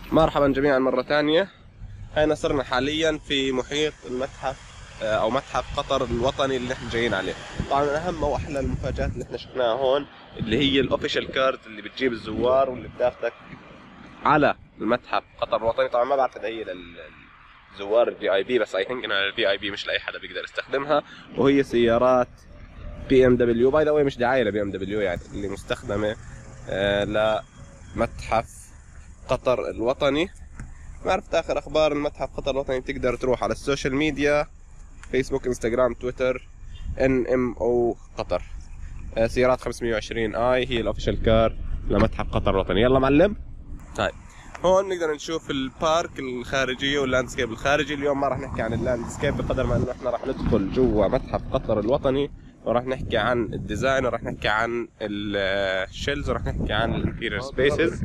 مرحبا جميعا مرة ثانية. هنا صرنا حاليا في محيط المتحف او متحف قطر الوطني اللي نحن جايين عليه. طبعا من اهم واحلى المفاجآت اللي احنا شفناها هون اللي هي الاوفيشال كارد اللي بتجيب الزوار واللي بتاخذك على المتحف قطر الوطني. طبعا ما بعرف اذا هي للزوار الفي اي بي، بس اي ثينك انها الفي اي بي، مش لاي حدا بيقدر يستخدمها. وهي سيارات بي ام دبليو، باي ذا واي مش دعايه لبي ام دبليو، يعني اللي مستخدمه لمتحف قطر الوطني. ما عرفت اخر اخبار المتحف قطر الوطني، تقدر تروح على السوشيال ميديا فيسبوك انستغرام تويتر NMO قطر. سيارات 520 اي هي الاوفيشال كار لمتحف قطر الوطني. يلا معلم. طيب هون نقدر نشوف البارك الخارجيه واللاندسكيب الخارجي. اليوم ما راح نحكي عن اللاندسكيب بقدر ما انه احنا راح ندخل جوا متحف قطر الوطني، وراح نحكي عن الديزاين، وراح نحكي عن الشيلز، وراح نحكي عن الانتيريور سبيسز.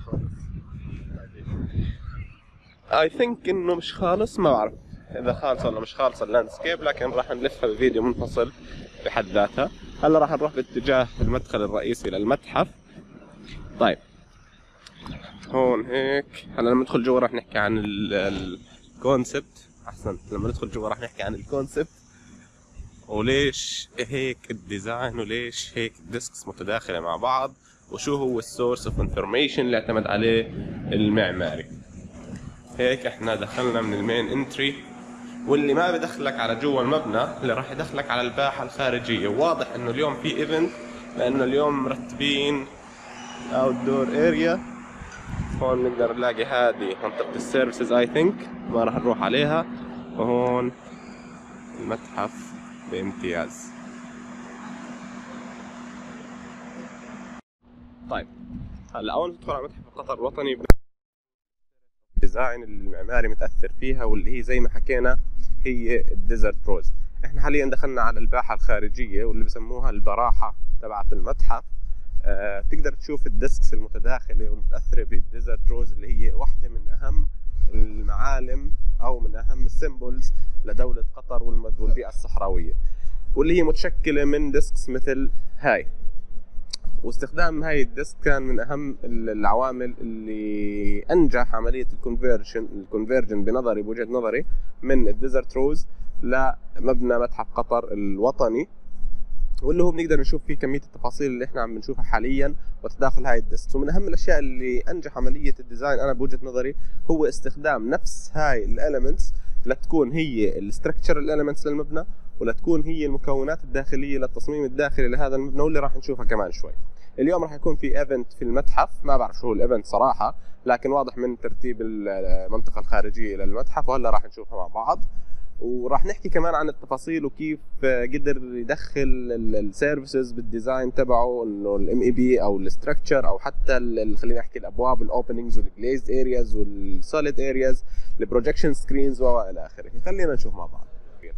اي ثينك انه مش خالص، ما بعرف اذا خالص ولا مش خالص اللاندسكيب، لكن راح نلفها بفيديو منفصل بحد ذاتها. هلا راح نروح باتجاه المدخل الرئيسي للمتحف. طيب هون هيك هلا لما ندخل جوا راح نحكي عن الكونسبت. احسن، لما ندخل جوا راح نحكي عن الكونسبت وليش هيك الديزاين، وليش هيك ديسكس متداخله مع بعض، وشو هو السورس اوف انفورميشن اللي اعتمد عليه المعماري. هيك احنا دخلنا من المين انتري، واللي ما بدخلك على جوا المبنى اللي راح يدخلك على الباحه الخارجيه. واضح انه اليوم في ايفنت، لانه اليوم مرتبين اوت دور اريا. هون نقدر نلاقي هذه منطقه السيرفيسز اي ثينك، ما راح نروح عليها. وهون المتحف بامتياز. طيب هلا اول ما تدخل على متحف قطر الوطني، الديزاين المعماري متاثر فيها، واللي هي زي ما حكينا هي الديزرت روز. احنا حاليا دخلنا على الباحه الخارجيه واللي بسموها البراحه تبعت المتحف. تقدر تشوف الديسكس المتداخله والمتاثره بالديزرت روز، اللي هي واحده من اهم المعالم او من اهم السيمبلز لدوله قطر والبيئه الصحراويه، واللي هي متشكله من ديسكس مثل هاي. واستخدام هاي الديسك كان من اهم العوامل اللي انجح عمليه الكونفيرجن بنظري، بوجهه نظري، من الديزرت روز لمبنى متحف قطر الوطني، واللي هو بنقدر نشوف فيه كميه التفاصيل اللي احنا عم بنشوفها حاليا وتداخل هاي الديسك. ومن اهم الاشياء اللي انجح عمليه الديزاين انا بوجهه نظري هو استخدام نفس هاي الاليمنتس لتكون هي الاستراكشر الاليمنتس للمبنى، ولتكون هي المكونات الداخليه للتصميم الداخلي لهذا المبنى، واللي راح نشوفها كمان شوي. اليوم راح يكون في ايفنت في المتحف، ما بعرف شو هو الايفنت صراحه، لكن واضح من ترتيب المنطقه الخارجيه للمتحف، وهلا راح نشوفها مع بعض. وراح نحكي كمان عن التفاصيل وكيف قدر يدخل السيرفيسز بالديزاين تبعه، انه الام اي بي او الاستراكشر او حتى خلينا نحكي الابواب الاوبننجز والجليزد ارياز والسوليد ارياز، البروجكشن سكرينز والى اخره. خلينا نشوف مع بعض.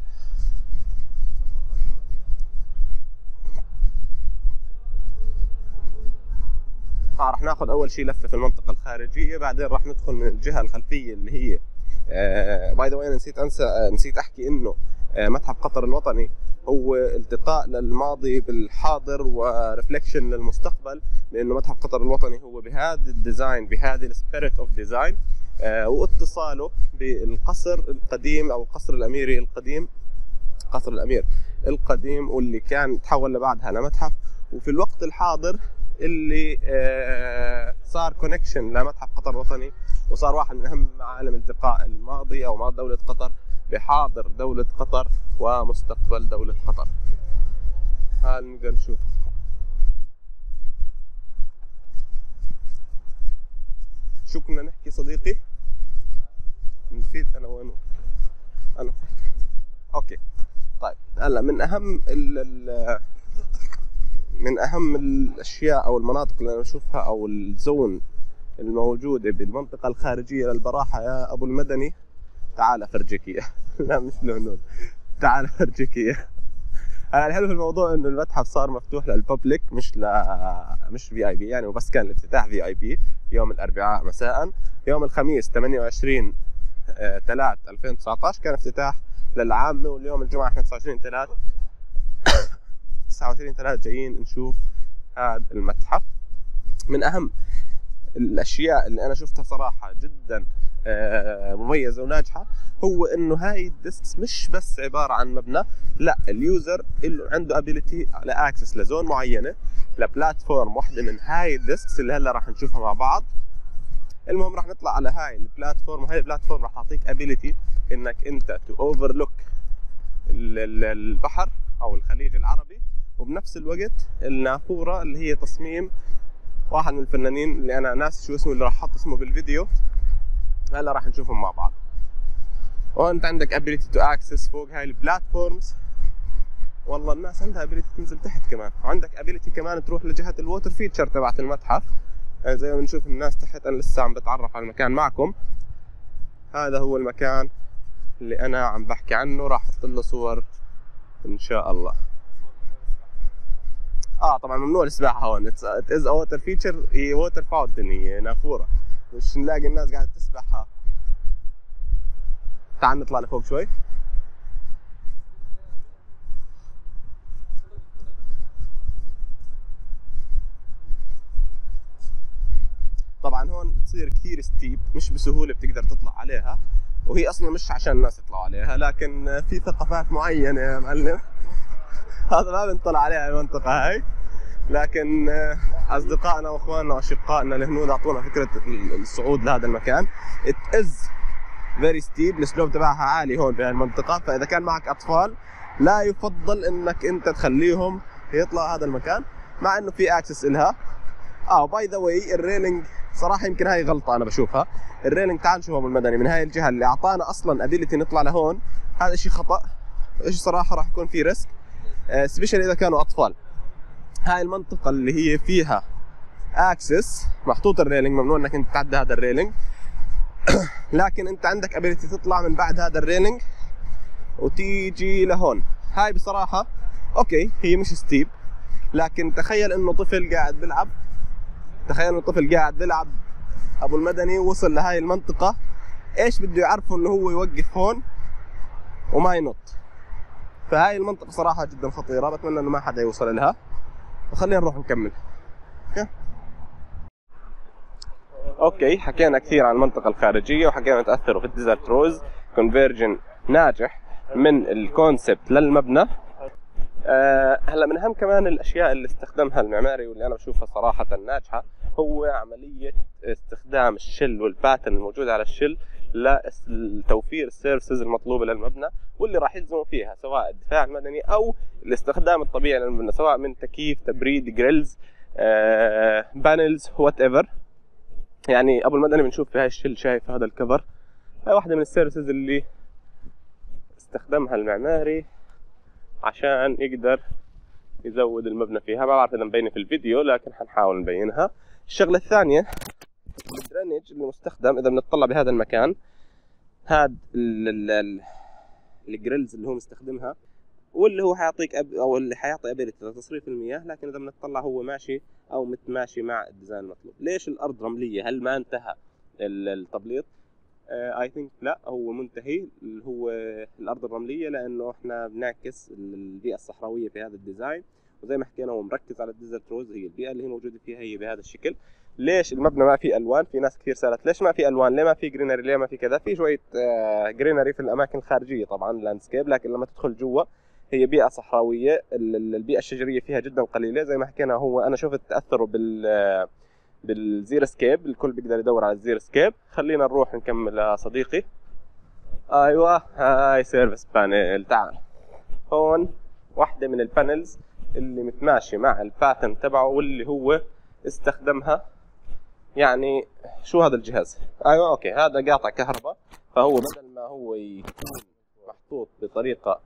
راح ناخذ اول شيء لفه في المنطقه الخارجيه، بعدين راح ندخل من الجهه الخلفيه اللي هي باي ذا واي انا نسيت احكي انه متحف قطر الوطني هو التقاء للماضي بالحاضر ورفلكشن للمستقبل، لانه متحف قطر الوطني هو بهذا الديزاين، بهذه السبيريت اوف ديزاين، واتصاله بالقصر القديم او القصر الاميري القديم، قصر الامير القديم، واللي كان تحول لبعدها لمتحف. وفي الوقت الحاضر اللي صار كونكشن لمتحف قطر الوطني، وصار واحد من اهم معالم التقاء الماضي او ماضي دوله قطر بحاضر دوله قطر ومستقبل دوله قطر. هل نقدر نشوف شو كنا نحكي صديقي؟ نسيت انا وينه. انا اوكي. طيب هلا من اهم الاشياء او المناطق اللي انا بشوفها او الزون الموجوده بالمنطقه الخارجيه للبراحه يا ابو المدني، تعال فرجيك اياه. لا مش لهنود، تعال فرجيك اياه. الحلو في الموضوع انه المتحف صار مفتوح للببليك، مش في اي بي يعني، وبس كان الافتتاح في اي بي يوم الاربعاء مساء. يوم الخميس 28/3/2019 كان افتتاح للعامه، واليوم الجمعه احنا 29/3 جايين نشوف هذا المتحف. من اهم الاشياء اللي انا شفتها صراحه جدا مميزه وناجحه هو انه هاي الديسكس مش بس عباره عن مبنى، لا اليوزر اللي عنده ابيليتي على اكسس لزون معينه لبلاتفورم واحده من هاي الديسكس اللي هلا راح نشوفها مع بعض. المهم راح نطلع على هاي البلاتفورم، وهي البلاتفورم راح تعطيك ابيليتي انك انت تو اوفرلوك البحر او الخليج العربي، وبنفس الوقت النافوره اللي هي تصميم واحد من الفنانين اللي انا ناسي شو اسمه اللي راح احط اسمه بالفيديو، هلا راح نشوفهم مع بعض. وانت عندك ابيليتي تو اكسس فوق هاي البلاتفورمز، والله الناس عندها ابيليتي تنزل تحت كمان، وعندك ابيليتي كمان تروح لجهه الووتر فيتشر تبعت المتحف. زي ما نشوف الناس تحت، انا لسه عم بتعرف على المكان معكم. هذا هو المكان اللي انا عم بحكي عنه، راح احط له صور ان شاء الله. طبعا ممنوع السباحه هون، ات از ا ووتر فيتشر، هي ووتر فاونتن، هي نافوره، مش نلاقي الناس قاعده تسبح. تعال نطلع لفوق شوي. طبعا هون بتصير كثير ستيب، مش بسهوله بتقدر تطلع عليها، وهي اصلا مش عشان الناس يطلعوا عليها، لكن في ثقافات معينه يا معلم هذا ما بنطلع عليها المنطقه هاي. لكن اصدقائنا واخواننا واشقائنا الهنود اعطونا فكره الصعود لهذا المكان. ات از فيري ستيب، الاسلوب تبعها عالي هون في المنطقه، فاذا كان معك اطفال لا يفضل انك انت تخليهم يطلعوا هذا المكان، مع انه في اكسس الها. باي ذا واي الريلينج صراحه يمكن هاي غلطه انا بشوفها. الريلينج تعال نشوفها بالمدني من هاي الجهه اللي اعطانا اصلا ابيليتي نطلع لهون، هذا شيء خطا، ايش صراحه راح يكون في ريسك سبيشال اذا كانوا اطفال. هاي المنطقه اللي هي فيها اكسس محطوط الريلينج، ممنوع انك انت تعدي هذا الريلينج لكن انت عندك ابيليتي تطلع من بعد هذا الريلينج وتيجي لهون. هاي بصراحه اوكي هي مش ستيب، لكن تخيل انه طفل قاعد بيلعب، تخيل انه طفل قاعد بيلعب ابو المدني وصل لهاي المنطقه، ايش بده يعرفه انه هو يوقف هون وما ينط. فهاي المنطقه صراحه جدا خطيره، بتمنى انه ما حدا يوصل لها. وخلينا نروح نكمل. اوكي حكينا كثير عن المنطقه الخارجيه، وحكينا تاثره في الديزرت روز، كونفيرجن ناجح من الكونسبت للمبنى. هلا من اهم كمان الاشياء اللي استخدمها المعماري واللي انا بشوفها صراحه ناجحه هو عمليه استخدام الشل والباترن الموجوده على الشل لتوفير السيرفيسز المطلوبه للمبنى واللي راح يلزموا فيها، سواء الدفاع المدني او الاستخدام الطبيعي للمبنى، سواء من تكييف، تبريد، جريلز، بانلز، وات ايفر. يعني ابو المدني بنشوف في هاي الشل، شايف هذا الكفر، هاي واحده من السيرفيسز اللي استخدمها المعماري عشان يقدر يزود المبنى فيها. ما بعرف اذا مبينه في الفيديو لكن حنحاول نبينها. الشغله الثانيه الدرينج اللي مستخدم، اذا بنطلع بهذا المكان، هذا الجريلز اللي هو مستخدمها واللي هو حيعطيك او اللي حيعطي ابيلتي لتصريف المياه، لكن اذا بنطلع هو ماشي او متماشي مع الديزاين المطلوب. ليش الارض رمليه؟ هل ما انتهى التبليط؟ اي ثينك لا، هو منتهي اللي هو الارض الرمليه، لانه احنا بنعكس البيئه الصحراويه في هذا الديزاين، وزي ما حكينا هو مركز على الديزرت روز، هي البيئه اللي هي موجوده فيها هي بهذا الشكل. ليش المبنى ما في الوان؟ في ناس كثير سالت ليش ما في الوان، ليه ما في جرينري، ليه ما في كذا. في شويه جرينري في الاماكن الخارجيه طبعا لاندسكيب، لكن لما تدخل جوا هي بيئه صحراويه، البيئه الشجريه فيها جدا قليله. زي ما حكينا هو انا شفت تاثره بالزير سكيب، الكل بيقدر يدور على الزير سكيب. خلينا نروح نكمل يا صديقي. ايوه هاي سيرفيس بانل، تعال هون واحده من البانلز اللي متماشي مع الباترن تبعه واللي هو استخدمها. يعني شو هذا الجهاز؟ ايوه اوكي، هذا قاطع كهرباء، فهو بدل ما هو يكون محطوط بطريقه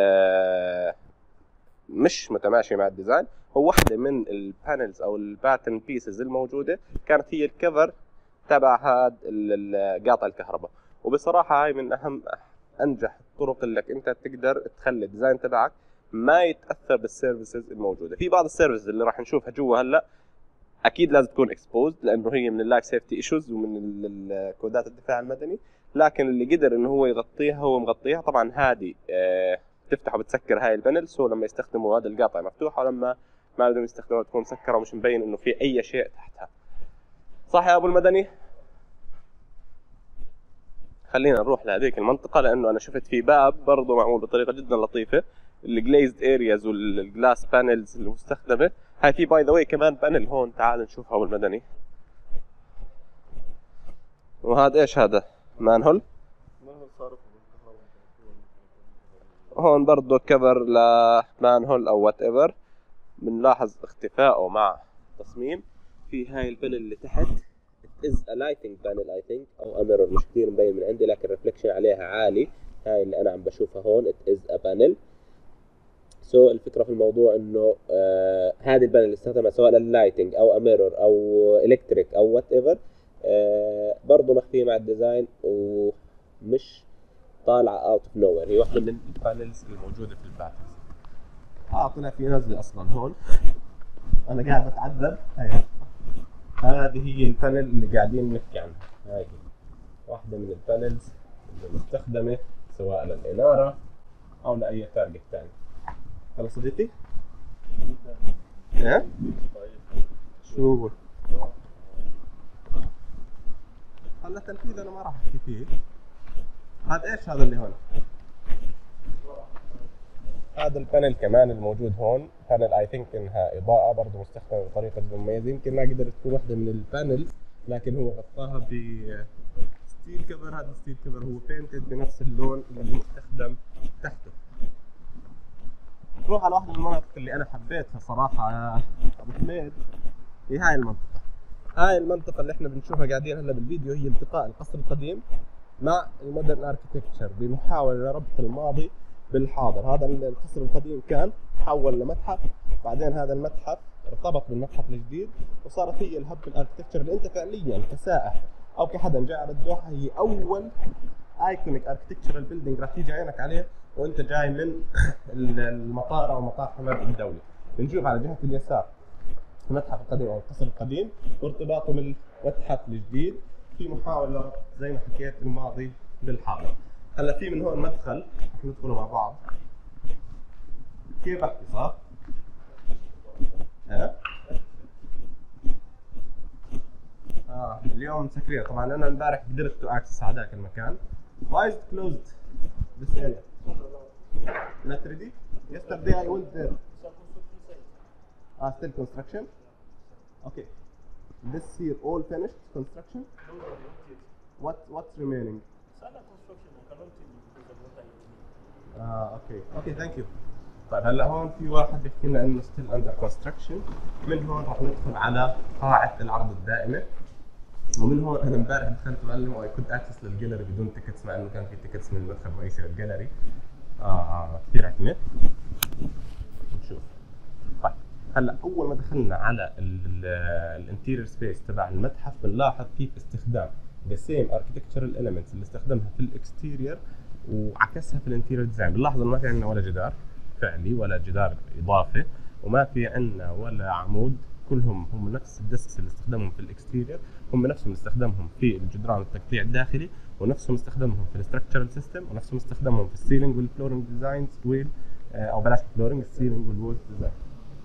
مش متماشي مع الديزاين، هو واحدة من البانلز او الباترن بيسز الموجودة كانت هي الكفر تبع هذا قاطع الكهرباء. وبصراحة هاي من اهم انجح الطرق اللي انت تقدر تخلي الديزاين تبعك ما يتاثر بالسيرفيسز الموجودة. في بعض السيرفيسز اللي راح نشوفها جوا هلا اكيد لازم تكون اكسبوزد، لانه هي من اللايف سيفتي ايشوز ومن كودات الدفاع المدني، لكن اللي قدر انه هو يغطيها هو مغطيها. طبعا هذه تفتح وبتسكر هاي البانل، سو لما يستخدموا هذا القاطع مفتوحه، ولما ما بدهم يستخدموها تكون مسكره ومش مبين انه في اي شيء تحتها. صح يا ابو المدني؟ خلينا نروح لهذيك المنطقة لانه انا شفت في باب برضه معمول بطريقة جدا لطيفة، الجليزد ارياز والجلاس بانلز المستخدمة. هاي في باي ذا واي كمان بانل هون، تعال نشوفها ابو المدني. وهذا ايش هذا؟ مانهول. هون برضه كفر لمانهول او وات ايفر. بنلاحظ اختفائه مع تصميم. في هاي البانل اللي تحت is a lighting panel I think او mirror، مش كثير مبين من عندي لكن الرفلكشن عليها عالي. هاي اللي انا عم بشوفها هون it is a panel. الفكره في الموضوع انه هذه البانل اللي استخدمها سواء لللايتنج او mirror او الكتريك او وات ايفر برضه مخفيه مع الديزاين ومش طالعه اوت اوف نو وير، هي واحده من البانلز الموجوده في الباترز. طلع في نزله اصلا هون، انا قاعد بتعذب. هذه هي البانل اللي قاعدين نحكي عنها. هاي واحده من البانلز المستخدمه سواء للاناره او لاي تارجت ثاني. هلا صديقي؟ ايه؟ شو هلا تنفيذ انا ما راح احكي فيه. هذا ايش هذا اللي هون؟ هذا البانل كمان الموجود هون، بانل اي ثينك انها اضاءه برضه مستخدمه بطريقه جدا مميزه. يمكن ما قدرت تكون واحده من البانلز لكن هو غطاها ب ستيل كفر. هذا الستيل كفر هو بينتد بنفس اللون اللي مستخدم تحته. نروح على واحده من المناطق اللي انا حبيتها صراحه يا ابو حميد، هي هاي المنطقه. هاي المنطقه اللي احنا بنشوفها قاعدين هلا بالفيديو هي التقاء القصر القديم مع المودرن اركتكتشر بمحاوله لربط الماضي بالحاضر. هذا القصر القديم كان تحول لمتحف، بعدين هذا المتحف ارتبط بالمتحف الجديد وصارت هي الهب الاركتكتشر اللي انت فعليا كسائح او كحدا جاي على الدوحه هي اول ايكونيك اركتكتشرال بيلدينج راح تيجي عينك عليه وانت جاي من المطار او مطار حماد الدولي. بنشوف على جهه اليسار المتحف القديم او القصر القديم وارتباطه بالمتحف الجديد في محاوله زي ما حكيت الماضي بالحاضر. هلا في من هون مدخل رح ندخله مع بعض. كيف احكي صح؟ اليوم مسكرين طبعا. انا امبارح قدرت تو اكسس على ذاك المكان. Why is it closed this area? Not ready? Yesterday I went there. Still construction? Okay. This here all finished construction? What's remaining? اوكي ثانك يو. طيب هلا هون في واحد بيحكي لنا انه ستيل اندر كونستراكشن. من هون راح ندخل على قاعه العرض الدائمه، ومن هون انا امبارح دخلت معلم واي كنت اكسس للجاليري بدون تيكتس مع انه كان في تيكتس من المدخل الرئيسي للجاليري. كثير عتمه. نشوف. طيب هلا اول ما دخلنا على الانتيريور سبيس تبع المتحف بنلاحظ كيف استخدام ذا سيم اركتكتشرال اليمنتس اللي استخدمها في الاكستيريور وعكسها في الانتيريور ديزاين. بنلاحظ انه ما في عندنا ولا جدار فعلي ولا جدار اضافي وما في عندنا ولا عمود، كلهم هم نفس الديسكس اللي استخدمهم في الاكستيريور هم نفسهم استخدامهم في الجدران التقطيع الداخلي ونفسهم استخدامهم في الاستراكشرال سيستم ونفسهم استخدامهم في السيلينج والفلورنج ديزاينز او بلاش الفلورنج، السيلينج والوول ديزاين.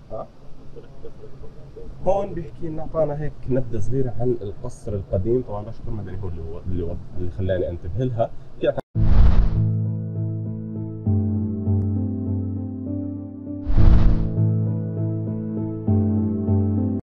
هون بيحكي لنا اعطانا هيك نبذه صغيره عن القصر القديم. طبعا بشكر مدني هو اللي خلاني انتبه لها.